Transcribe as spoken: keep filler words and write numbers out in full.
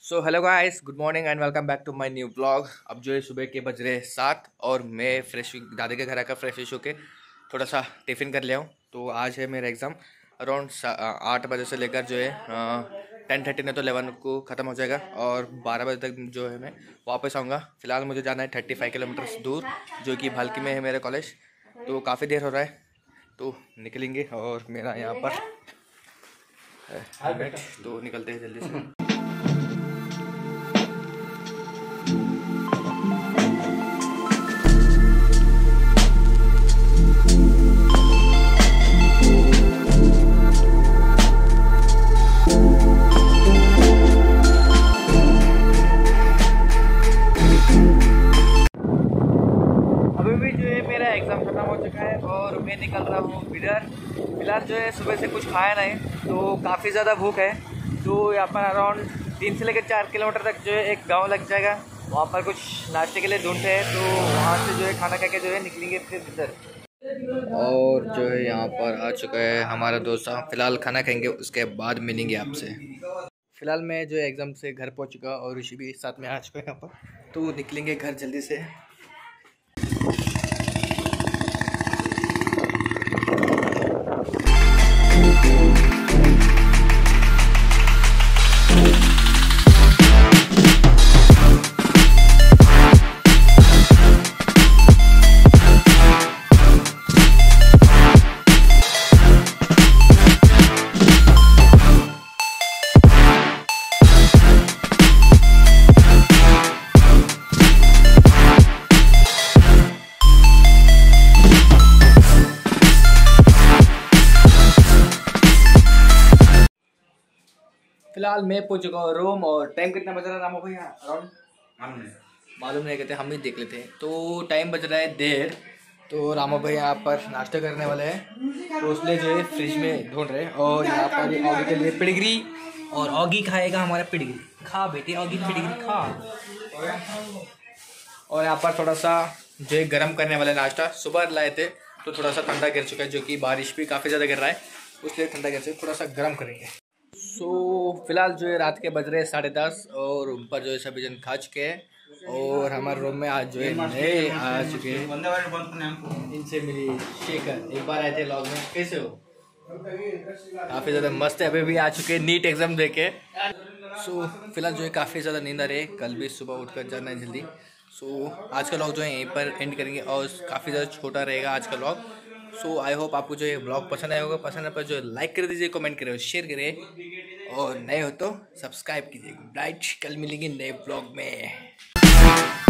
So hello guys, good morning and welcome back to my new blog. अब जो है सुबह के बज रहे सात और मैं फ्रेश दादी के घर आकर फ्रेश फ्रेश होके थोड़ा सा टिफ़िन कर लिया हूँ। तो आज है मेरा एग्ज़ाम अराउंड आठ बजे से लेकर जो है टेन थर्टी नहीं तो इलेवन को ख़त्म हो जाएगा और बारह बजे तक जो है मैं वापस आऊँगा। फ़िलहाल मुझे जाना है थर्टी फाइव किलोमीटर्स दूर, जो कि भाल्की में है मेरा कॉलेज। तो काफ़ी देर हो रहा है, तो निकलेंगे और मेरा यहाँ पर हेलमेट, तो निकलते हैं जल्दी से। मेरा एग्ज़ाम खत्म हो चुका है और मैं निकल रहा हूँ इधर। फिलहाल जो है सुबह से कुछ खाया नहीं, तो काफ़ी ज़्यादा भूख है। तो यहाँ पर अराउंड तीन से लेकर चार किलोमीटर तक जो है एक गांव लग जाएगा, वहाँ पर कुछ नाश्ते के लिए ढूंढते हैं। तो वहाँ से जो है खाना खा के जो है निकलेंगे फिर इधर। और जो है यहाँ पर आ चुका है हमारा दोस्त। फ़िलहाल खाना खाएंगे, उसके बाद मिलेंगे आपसे। फ़िलहाल मैं जो है एग्ज़ाम से घर पहुँच चुका और ऋषि भी साथ में आ चुका है यहाँ पर, तो निकलेंगे घर जल्दी से। फिलहाल मैं पहुंच चुका हूँ रूम और टाइम कितना बज रहा है रामो भैया? अराउंड मालूम नहीं मालूम नहीं कहते, हम ही देख लेते हैं। तो टाइम बज रहा है देर, तो रामो भैया यहाँ पर नाश्ता करने वाले हैं, तो उसलिए जो है फ्रिज में ढूंढ रहे हैं। और यहाँ पर ऑगी के लिए पिड़गरी, और ऑगी खाएगा हमारा पिड़गरी। खा बेटे ऑगी पिड़गरी खा। और यहाँ पर थोड़ा सा जो है गर्म करने वाला नाश्ता सुबह लाए थे, तो थोड़ा सा ठंडा गिर चुका है, जो कि बारिश भी काफ़ी ज़्यादा गिर रहा है, उसलिए ठंडा गिर चुका, थोड़ा सा गर्म करेंगे। सो so, फिलहाल जो है रात के बज रहे हैं साढ़े दस और ऊपर जो है सभी जन खा चुके हैं। और हमारे रूम में आज जो है नए आ चुके हैं, इनसे मिली शेखर, एक बार आए थे लॉग में। कैसे हो? काफ़ी ज़्यादा मस्त है, अभी भी आ चुके हैं नीट एग्ज़ाम देके। सो so, फिलहाल जो है काफ़ी ज़्यादा नींद आ रही है, कल भी सुबह उठकर जाना है जल्दी। सो so, आज का लॉग जो है यहीं पर एंड करेंगे और काफ़ी ज़्यादा छोटा रहेगा आज का लॉग। सो आई होप आपको जो ये ब्लॉग पसंद आया होगा। पसंद आए पर जो लाइक कर दीजिए, कमेंट करें, शेयर करें, और नए हो तो सब्सक्राइब कीजिए। राइट, कल मिलेंगे नए ब्लॉग में।